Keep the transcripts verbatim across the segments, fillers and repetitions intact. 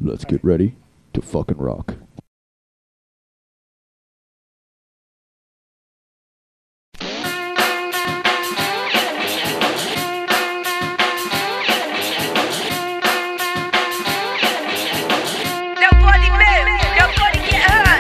Let's get ready to fucking rock. Nobody move, nobody get hurt.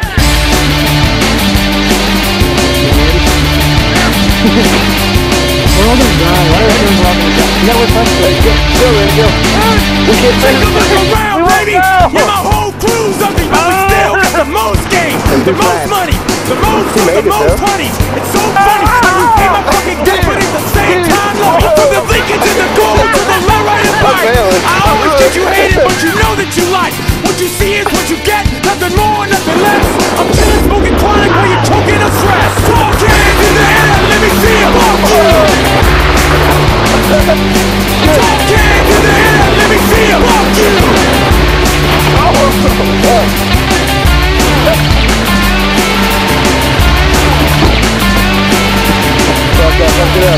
We're all gonna die. Why are we all gonna die? You know what's funny? Let's go, go, let's go. We can't Take a finish look this. around, We baby! won't go. Yeah, my whole crew's ugly, but we still got the most game, the most money, the most food, the most honey. It's so funny how you hate my fucking game, but at the same time, love me. From the Lincoln to the gold to the Loretta Empire. I always did you hate it, but you know that you like. What you see is what you get, nothing more, nothing less. I'm chilling, smoking chronic while you're choking on stress. Talk hands in the air, let me see you. Fuck you. Talk hands in the air, let me see you. Fuck you. Fuck up, fuck it up.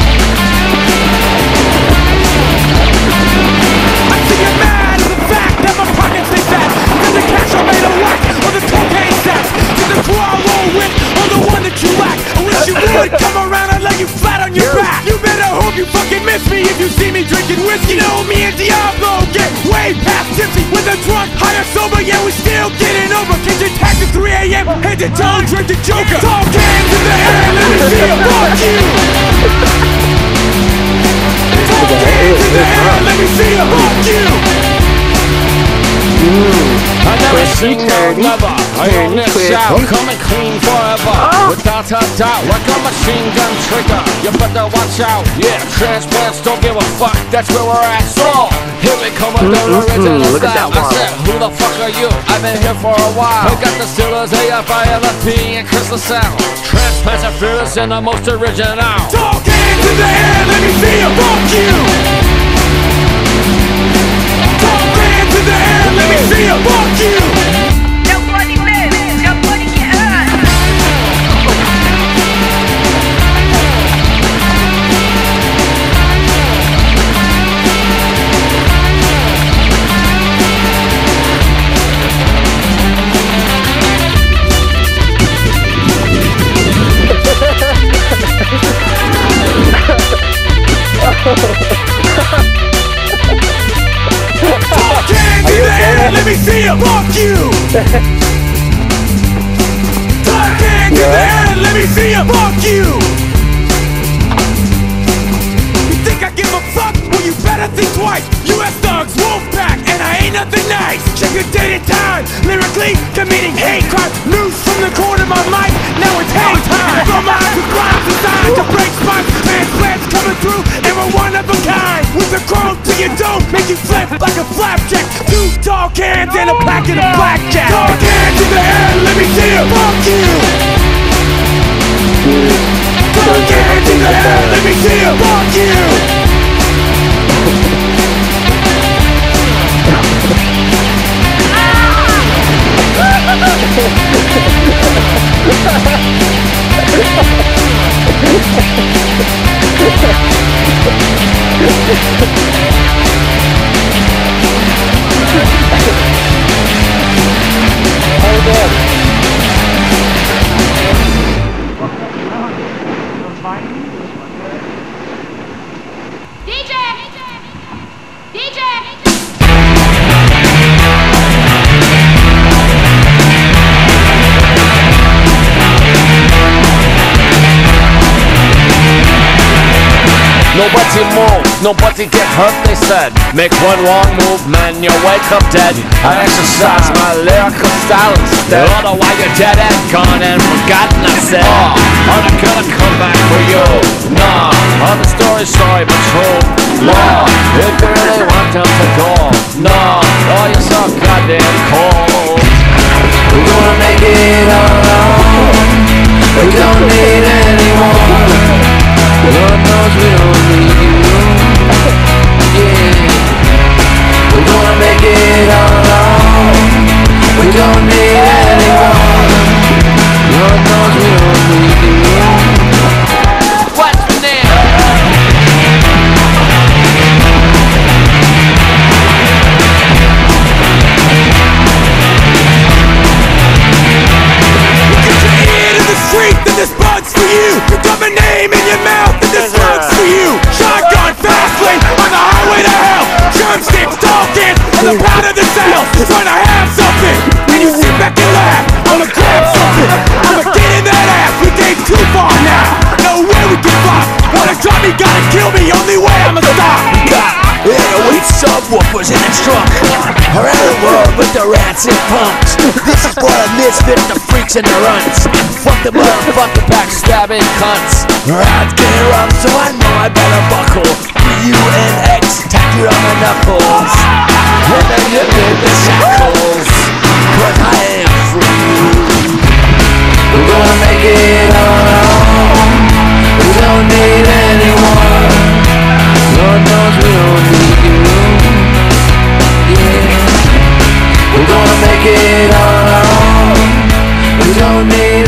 I see you're mad as a fact that my pockets stay fat. Cause the cash I made a whack on the cocaine sacks. Cause the crew I roll with or the one that you lack. I wish you would come around and lay you flat on your back. You better hope you fucking miss me if you see me drinking whiskey. You know me and Diablo get way past tipsy. With a drunk, high or sober, yeah we still getting over. Catch your tax at three a m Head to town, drink the Joker. Talk hands in the air, let me see you. Fuck you. Talk hands in the air, let me see you. Fuck you. I never Pretty seen no dirty. lover. I Dirty only quick. shout, coming clean forever. Without a doubt, like a machine gun trigger. You better watch out. Yeah, transplants don't give a fuck. That's where we're at. So here we come with the original Look at style. that I said, who the fuck are you? I've been here for a while. I got the Steelers, A F I L F P, and Crystal Sound. Transplants are fearless and the most original. Talk hands in the air, let me see you. Fuck you. Talk hands in the air, let me see you. Fuck you. Nobody move, nobody get hurt. Talk hands in the air, let me see you. Fuck you. Talk hands in the air, let me see you. Fuck you. You think I give a fuck? Well, you better think twice. U S thugs, Wolfpack, and I ain't nothing nice. Check your date and time. Lyrically committing hate crime. News from the corner of my mic. Now it's hate time. From my eyes with rhymes designed to break spines. Transplants coming through, and we're one of a kind. With a crown to your dome, make you flip like a flapjack. Two tall cans and a packet of blackjack. Tall cans in the air, let me see you. Fuck you. Tall cans in the air, let me see you. Fuck you. D J! D J! Nobody move, nobody get hurt, they said. Make one wrong move, man, you wake up dead. I exercise my lyrical style instead. Otherwise you're dead and gone and forgotten, I said. Oh, I'm not gonna come back for you. Nah, I'm the story, sorry, but true. Nah, if you really want them to go. Nah, oh, you're so goddamn cold. We're gonna make it alone. We don't need anyone. Lord knows we don't need you. Yeah. We're gonna make it alone. We don't need anyone. Lord knows we don't need you. What's the name? yourself trying to have something, and you sit back and laugh. I'ma grab something, I'ma get in that ass. We came too far now, no way we can fly. Wanna drop me, gotta kill me, only way I'ma stop. Yeah, we subwoofers in a truck around the world with the rats and punks. This is for the misfits, the freaks and the runts. Fuck the motherfucking backstabbing cunts. Rides get rough, so I know I better buckle. U N X tattooed on my knuckles. And then you did the shackles, cause I am free. We're gonna make it on our own. We don't need anyone. Lord knows we don't need you. Yeah. We're gonna make it on our own. We don't need